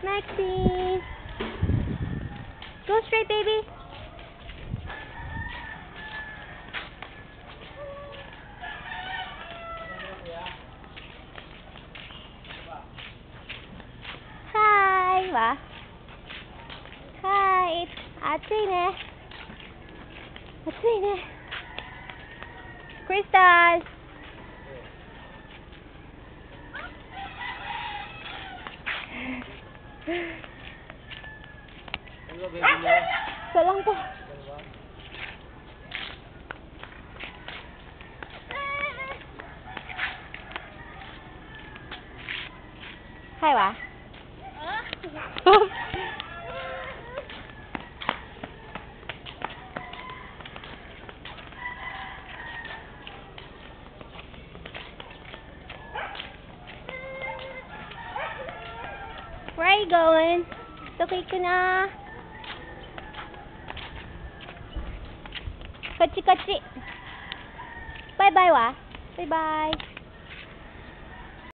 Maxine. Go straight, baby. Hi, ba? Hi. Ate. Crystal. Isa lang po. Hi, ba? Where are you going? Okay ko na. Kachi. Bye-bye, wa. Bye-bye.